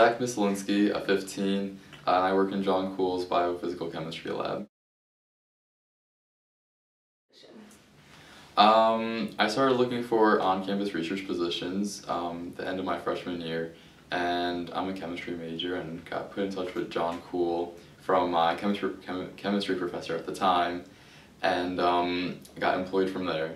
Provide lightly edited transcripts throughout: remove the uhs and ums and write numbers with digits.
Zach Myslinski, a 15, and I work in John Kuhl's biophysical chemistry lab. I started looking for on-campus research positions the end of my freshman year, and I'm a chemistry major and got put in touch with John Kuhl from my chemistry professor at the time, and got employed from there.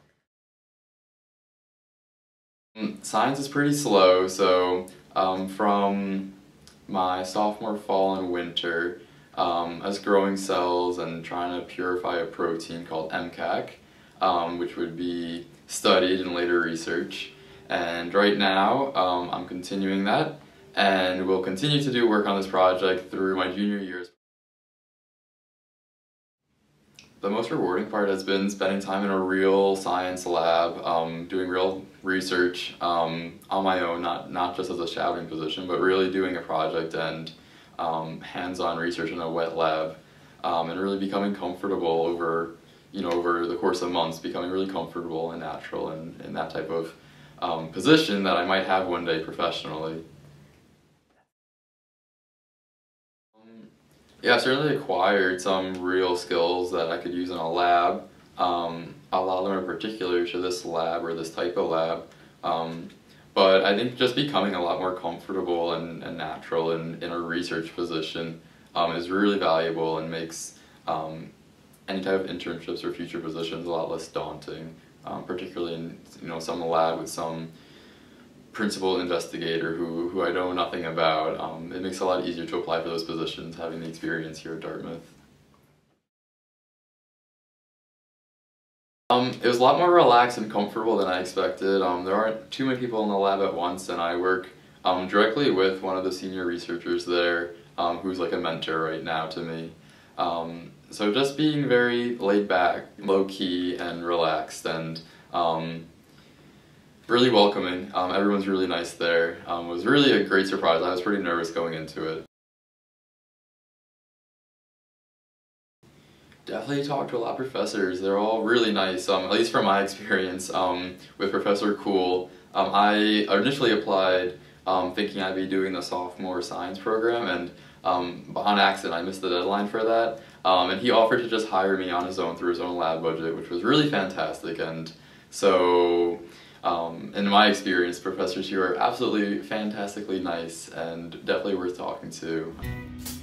Science is pretty slow, so from my sophomore fall and winter, I was growing cells and trying to purify a protein called MCAC, which would be studied in later research. And right now, I'm continuing that, and will continue to do work on this project through my junior years. The most rewarding part has been spending time in a real science lab, doing real research on my own, not just as a shadowing position, but really doing a project and hands-on research in a wet lab, and really becoming comfortable over the course of months, becoming really comfortable and natural in that type of position that I might have one day professionally. Yeah, I've certainly acquired some real skills that I could use in a lab. A lot of them are particular to this lab or this type of lab. But I think just becoming a lot more comfortable and natural in a research position is really valuable and makes any type of internships or future positions a lot less daunting, particularly in some lab with some principal investigator who I know nothing about. It makes it a lot easier to apply for those positions having the experience here at Dartmouth. It was a lot more relaxed and comfortable than I expected. There aren't too many people in the lab at once, and I work directly with one of the senior researchers there, who's like a mentor right now to me. So just being very laid back, low-key, and relaxed, and really welcoming. Everyone's really nice there. It was really a great surprise. I was pretty nervous going into it. Definitely talked to a lot of professors. They're all really nice, at least from my experience with Professor Kuhl. I initially applied thinking I'd be doing the sophomore science program, and on accident I missed the deadline for that. And he offered to just hire me on his own through his own lab budget, which was really fantastic. And so in my experience, professors here are absolutely fantastically nice and definitely worth talking to.